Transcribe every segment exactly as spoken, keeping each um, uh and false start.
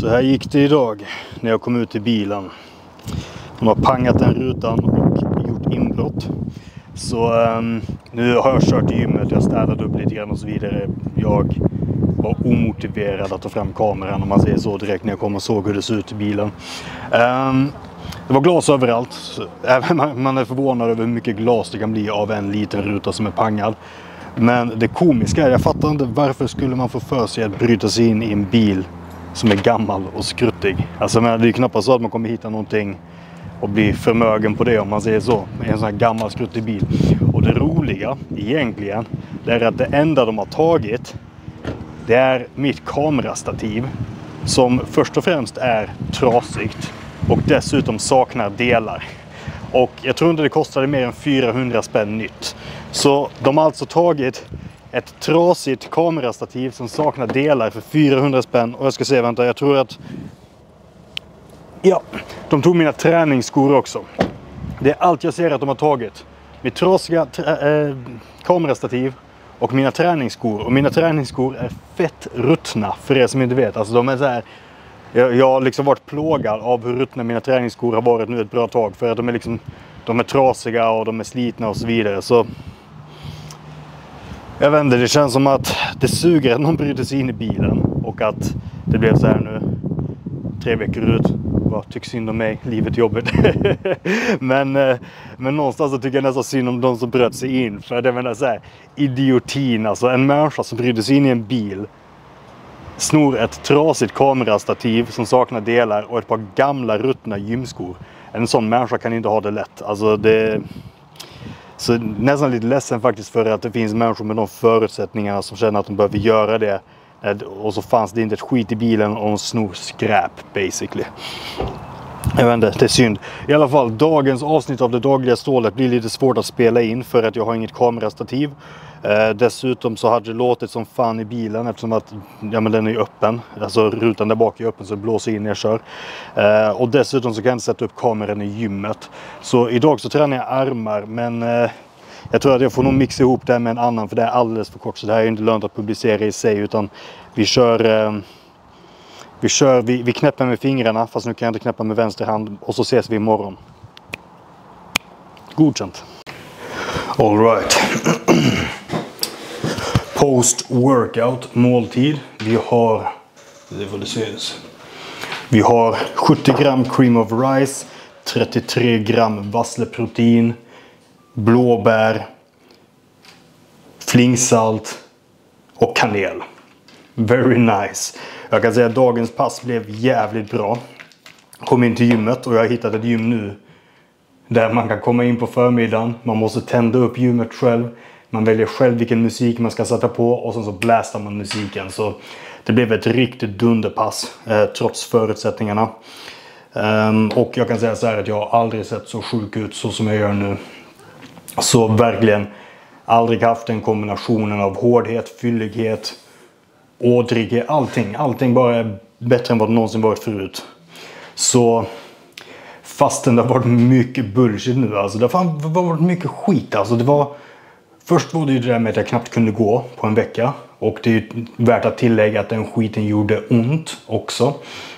Så här gick det idag när jag kom ut i bilen. De har pangat den rutan och gjort inbrott. Så um, nu har jag kört i gymmet, jag städade upp lite grann och så vidare. Jag var omotiverad att ta fram kameran, om man säger så, direkt när jag kom och såg hur det såg ut i bilen. Um, det var glas överallt. Även man är förvånad över hur mycket glas det kan bli av en liten ruta som är pangad. Men det komiska är, jag fattar inte varför skulle man få för sig att bryta sig in i en bil som är gammal och skruttig. Alltså men det är knappast så att man kommer hitta någonting och bli förmögen på det, om man säger så. En sån här gammal skruttig bil. Och det roliga egentligen, det är att det enda de har tagit, det är mitt kamerastativ. Som först och främst är trasigt och dessutom saknar delar. Och jag tror inte det kostade mer än fyrahundra spänn nytt. Så de har alltså tagit ett trasigt kamerastativ som saknar delar för fyrahundra spänn. Och jag ska se, vänta, jag tror att... Ja, de tog mina träningsskor också. Det är allt jag ser att de har tagit. Mitt trasiga äh, kamerastativ och mina träningsskor. Och mina träningsskor är fett ruttna, för er som inte vet. Alltså de är så här... Jag, jag har liksom varit plågad av hur ruttna mina träningsskor har varit nu ett bra tag. För att de är liksom... De är trasiga och de är slitna och så vidare. Så... Jag vet inte, det känns som att det suger att någon bryter sig in i bilen. Och att det blev så här nu. Tre veckor ut. Vad tycker synd om mig? Livet är jobbigt. men, men någonstans så tycker jag nästan synd om de som bröt sig in. För det är så här idiotin. Alltså en människa som bryter sig in i en bil. Snor ett trasigt kamerastativ som saknar delar. Och ett par gamla ruttna gymskor. En sån människa kan inte ha det lätt. Alltså det... Så nästan lite ledsen faktiskt för att det finns människor med de förutsättningarna som känner att de behöver göra det. Och så fanns det inte ett skit i bilen och de snor skräp basically. Jag vet inte, det är synd. I alla fall, dagens avsnitt av det dagliga stålet blir lite svårt att spela in för att jag har inget kamerastativ. Eh, dessutom så hade det låtit som fan i bilen eftersom att ja, men den är öppen. Alltså rutan där bak är öppen så det blåser in när jag kör. Eh, och dessutom så kan jag inte sätta upp kameran i gymmet. Så idag så tränar jag armar, men eh, jag tror att jag får nog mixa ihop det med en annan för det är alldeles för kort. Så det här är inte lönt att publicera i sig, utan vi kör... Eh, Vi kör, vi, vi knäpper med fingrarna, fast nu kan jag inte knäppa med vänster hand. Och så ses vi imorgon. Godkänt. All right. Post-workout måltid. Vi har, det får det ses. Vi har sjuttio gram cream of rice, trettiotre gram vassleprotein, blåbär, flingsalt och kanel. Very nice. Jag kan säga att dagens pass blev jävligt bra. Kom in till gymmet och jag har hittat ett gym nu. Där man kan komma in på förmiddagen. Man måste tända upp gymmet själv. Man väljer själv vilken musik man ska sätta på. Och sen så blästar man musiken. Så det blev ett riktigt dunderpass. Eh, trots förutsättningarna. Um, och jag kan säga så här att jag har aldrig sett så sjuk ut så som jag gör nu. Så verkligen aldrig haft den kombinationen av hårdhet, fyllighet, ådrighet, allting. Allting bara är bättre än vad det någonsin varit förut. Så fastän det har varit mycket bullshit nu. Alltså det har varit mycket skit. Alltså det var... Först var det ju det där med att jag knappt kunde gå på en vecka. Och det är ju värt att tillägga att den skiten gjorde ont också.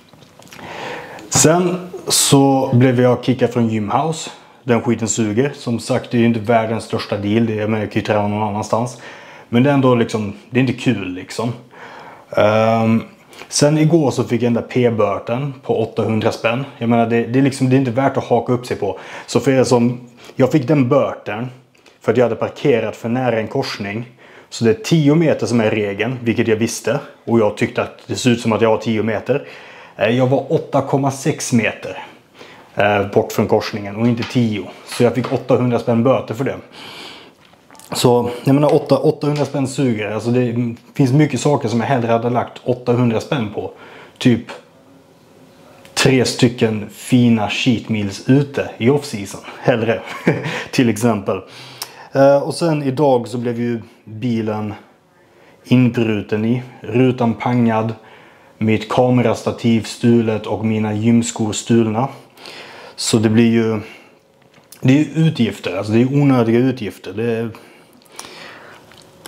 Sen så blev jag kickad från Gymhouse. Den skiten suger. Som sagt, det är ju inte världens största deal. Det är, men jag kan ju träna någon annanstans. Men det är ändå liksom... Det är inte kul liksom. Um, sen igår så fick jag den där p-börten på åttahundra spänn. Jag menar det, det, är liksom, det är inte värt att haka upp sig på. Så för er som... Jag fick den börten för att jag hade parkerat för nära en korsning. Så det är tio meter som är regeln, vilket jag visste. Och jag tyckte att det ser ut som att jag var tio meter. Jag var åtta komma sex meter eh, bort från korsningen och inte tio. Så jag fick åttahundra spänn böter för det. Så jag menar åttahundra spänn suger. Alltså det finns mycket saker som jag hellre hade lagt åttahundra spänn på. Typ tre stycken fina cheat meals ute i off-season. Hellre till exempel. Uh, och sen idag så blev ju bilen inbruten i. Rutan pangad. Mitt kamerastativ stulet och mina gymskor stulna. Så det blir ju... Det är utgifter. Alltså det är onödiga utgifter. Det är...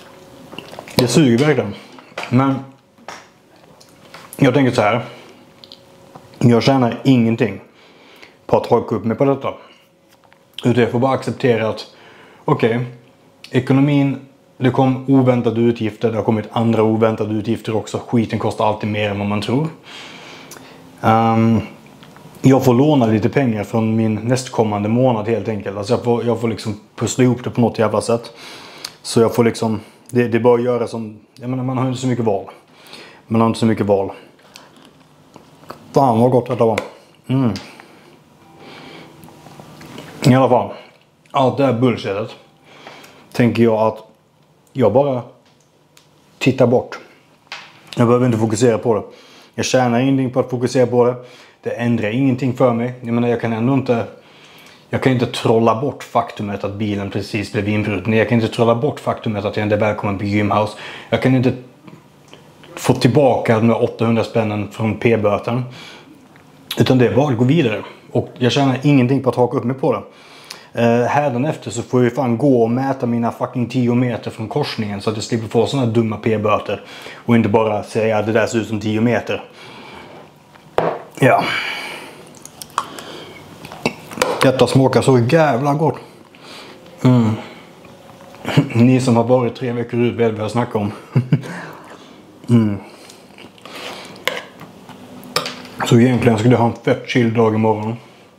Det suger verkligen. Men jag tänker så här. Jag tjänar ingenting på att haka upp mig på detta. Utan jag får bara acceptera att okej, okay, ekonomin, det kom oväntade utgifter, det har kommit andra oväntade utgifter också. Skiten kostar alltid mer än vad man tror. Um, jag får låna lite pengar från min nästkommande månad helt enkelt. Alltså jag får, jag får liksom pussla ihop det på något jävla sätt. Så jag får liksom, det, det är bara att göra som, jag menar, man har inte så mycket val. Man har inte så mycket val. Fan vad gott detta var. Mm. I alla fall, allt det här bullshitet tänker jag att jag bara tittar bort. Jag behöver inte fokusera på det. Jag tjänar ingenting på att fokusera på det. Det ändrar ingenting för mig. Jag menar, jag kan ändå inte, jag kan inte trolla bort faktumet att bilen precis blev inbruten. Jag kan inte trolla bort faktumet att jag inte är välkommen på Gymhouse. Jag kan inte få tillbaka de åttahundra spännen från p-böten. Utan det är bara att gå vidare. Och jag tjänar ingenting på att haka upp mig på det. Uh, Hädanefter så får jag ju fan gå och mäta mina fucking tio meter från korsningen. Så att jag slipper få sådana dumma p-böter. Och inte bara säga att det där ser ut som tio meter. Ja. Detta smakar så jävla gott. Mm. Ni som har varit tre veckor ut vet vad jag snackar om. mm. Så egentligen skulle jag ha en fett chill dag imorgon.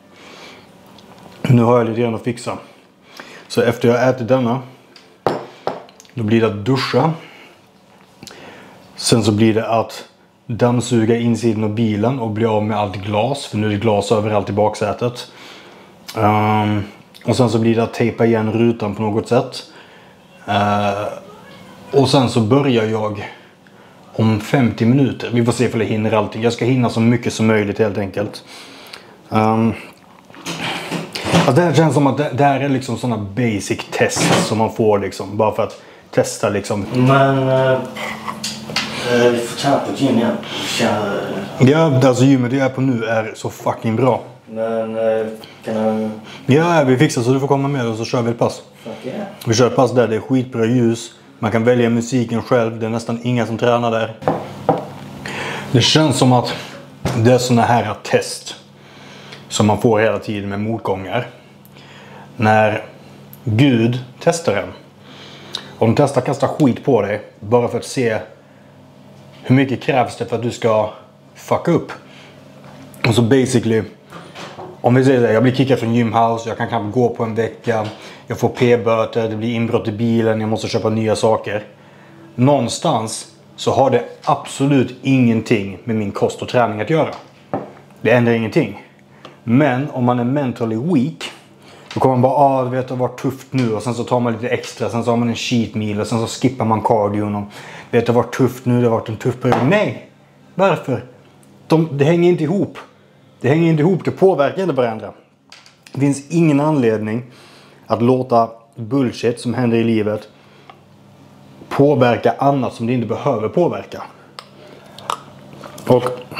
Nu har jag lite grann att fixa. Så efter jag ätit denna, då blir det att duscha. Sen så blir det att dammsuga insidan av bilen och bli av med allt glas. För nu är det glas överallt i baksätet. Um, och sen så blir det att tejpa igen rutan på något sätt. Uh, och sen så börjar jag om femtio minuter. Vi får se om jag hinner allting. Jag ska hinna så mycket som möjligt helt enkelt. Um, alltså det här känns som att det, det här är liksom sådana basic tests som man får liksom. Bara för att testa liksom. Men uh, vi får ta på gym igen. Ja, alltså gymmet jag är på nu är så fucking bra. Men uh, kan jag... Ja, vi fixar så du får komma med och så kör vi ett pass. Fuck yeah. Vi kör ett pass där, det är skitbra ljus. Man kan välja musiken själv, det är nästan inga som tränar där. Det känns som att det är såna här test som man får hela tiden med motgångar. När Gud testar en. Och de testar att kasta skit på dig bara för att se hur mycket krävs det för att du ska fucka upp. Och så basically, om vi säger det, jag blir kickad från Gymhouse, jag kan knappt gå på en vecka, jag får p-böter, det blir inbrott i bilen, jag måste köpa nya saker. Någonstans så har det absolut ingenting med min kost och träning att göra. Det ändrar ingenting. Men om man är mentally weak, då kommer man bara, ah, du vet, det har varit tufft nu, och sen så tar man lite extra, sen så har man en cheat meal och sen så skippar man cardio. Och vet, det har varit tufft nu, det har varit en tuff period. Nej! Varför? De, det hänger inte ihop. Det hänger inte ihop, det påverkar inte varandra. Det finns ingen anledning att låta bullshit som händer i livet påverka annat som det inte behöver påverka. Och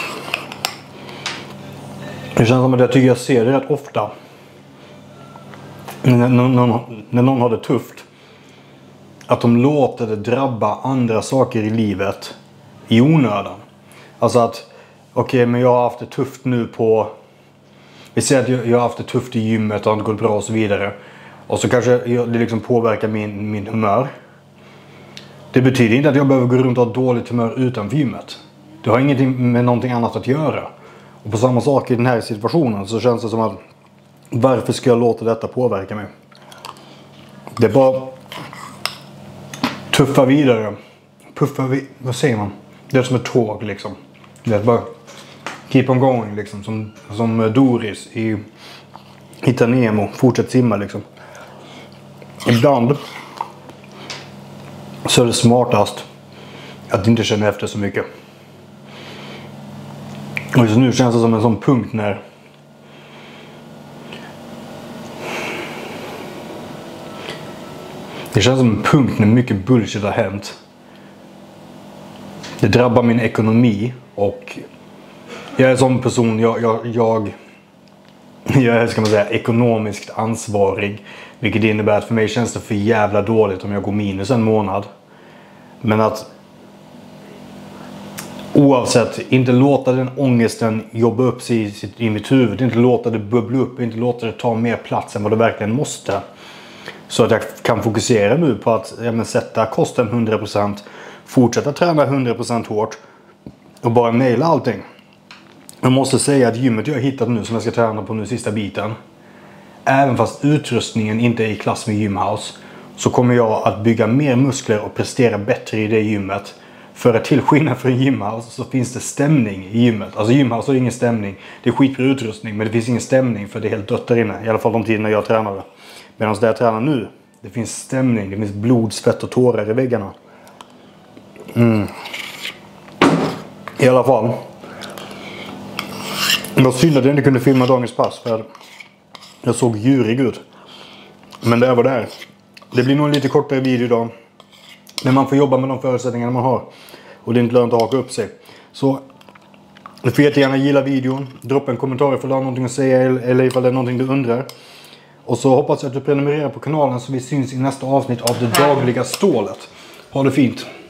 det känns som att jag tycker jag ser det rätt ofta. När någon, när någon har det tufft. Att de låter det drabba andra saker i livet i onödan. Alltså att, okej, okay, men jag har haft det tufft nu på... Vi säger att jag, jag har haft det tufft i gymmet och inte gått bra och så vidare. Och så kanske det liksom påverkar min, min humör. Det betyder inte att jag behöver gå runt och ha dåligt humör utanför gymmet. Det har ingenting med någonting annat att göra. Och på samma sak i den här situationen så känns det som att varför ska jag låta detta påverka mig? Det är bara tuffa vidare. Puffa vid, vad säger man? Det är som ett tåg liksom. Det är bara keep on going liksom. Som, som Doris i Hitta Nemo. Fortsätt simma liksom. Ibland så är det smartast att inte känna efter så mycket. Och just nu känns det som en sån punkt när det känns som en punkt när mycket bullshit har hänt. Det drabbar min ekonomi och jag är en sån person, jag, jag, jag, jag är, ska man säga, ekonomiskt ansvarig. Vilket innebär att för mig känns det för jävla dåligt om jag går minus en månad. Men att Oavsett, inte låta den ångesten jobba upp sig i, sitt, i mitt huvud. Inte låta det bubbla upp, inte låta det ta mer plats än vad det verkligen måste. Så att jag kan fokusera nu på att ja, men, sätta kosten hundra procent. Fortsätta träna hundra procent hårt. Och bara naila allting. Jag måste säga att gymmet jag har hittat nu som jag ska träna på nu sista biten. Även fast utrustningen inte är i klass med Gymhouse. Så kommer jag att bygga mer muskler och prestera bättre i det gymmet. För att till skillnad från Gymhouse så finns det stämning i gymmet. Alltså Gymhouse har ingen stämning. Det är skitbra utrustning men det finns ingen stämning för det är helt dött där inne. I alla fall de tiderna jag tränade. Medan det jag tränar nu, det finns stämning. Det finns blod, svett och tårar i väggarna. Mm. I alla fall. Det var synd att jag inte kunde filma dagens pass för jag såg djurig ut. Men det var där. Det blir nog en lite kortare video idag. Men man får jobba med de förutsättningar man har. Och det är inte lönt att haka upp sig. Så du får jättegärna gilla videon. Droppa en kommentar ifall du har någonting att säga eller ifall det är någonting du undrar. Och så hoppas jag att du prenumererar på kanalen så vi syns i nästa avsnitt av Det Dagliga Stålet. Ha det fint!